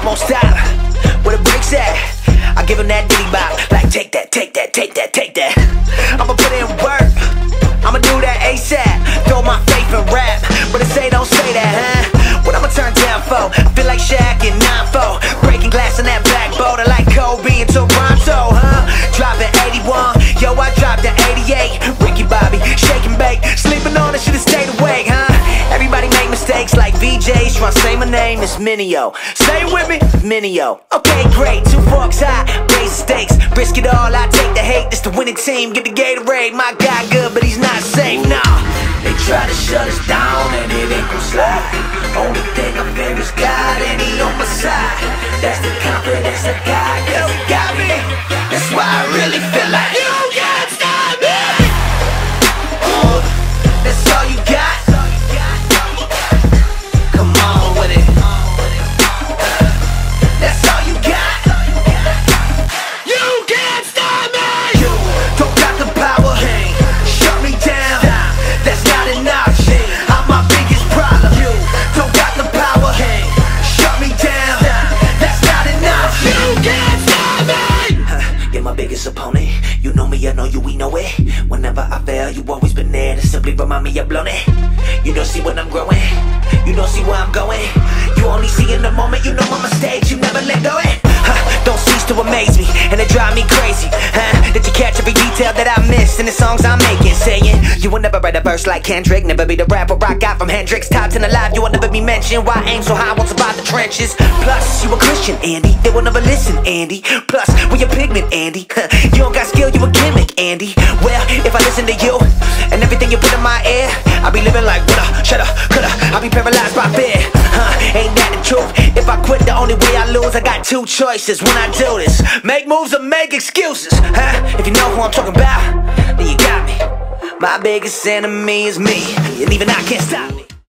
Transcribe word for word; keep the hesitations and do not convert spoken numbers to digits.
won't stop. Where the brakes at? I give him that ditty bop. Like take that, take that, take that, take that. I'ma put in work, I'ma do that ASAP. Throw my faith in rap, but they say don't say that, huh? What I'ma turn down for? I feel like Shaq in nine four, breaking glass in that black boat. I like Kobe in Toronto, huh? Driving eighty-one, yo I dropped the eighty-eight. Ricky Bobby, shake and bake, sleeping on it, should've stayed awake, huh? Everybody make mistakes like V Js, tryna say my name is Minio. Say it with me, Minio. Okay, great, two forks high, raise the stakes, risk it all, I take the hate. This the winning team, get the Gatorade. My guy good, but he's not safe, nah. They try to shut us down and it ain't gon' slide. Only thing I fear is God and he on my side. That's the confidence I got, cause he got me. That's why I really feel like you can't stop me. uh, That's all you got. Come on with it. That's all you got. You can't stop me. You don't got the power, shut me down. That's not an option, I'm my biggest problem. You don't got the power, shut me down. That's not an option. You can't stop me. huh, You're my biggest opponent. You know me, I know you, we know it. Whenever I fail, you always been there to simply remind me I've blown it. You don't see when I'm growing, you don't see where I'm going. You only see in the moment, you know my mistakes, you never let go it. huh, Don't cease to amaze me, and it drive me crazy, huh? Did you catch every detail that I missed in the songs I'm making? Saying, you will never write a verse like Kendrick, never be the rapper I got from Hendrix. Top ten alive, you will never be mentioned. Why aim so high, won't survive the trenches? Plus, you a Christian, Andy, they will never listen, Andy. Plus, we a pigment, Andy. huh, You don't got skill, you a gimmick, Andy. Well, if I listen to you, and everything you put in my ear, I be living like woulda, shoulda, coulda. I be paralyzed by fear, huh? Ain't that the truth? If I quit, the only way I lose. I got two choices when I do this: make moves or make excuses, huh? If you know who I'm talking about, then you got me. My biggest enemy is me, and even I can't stop me.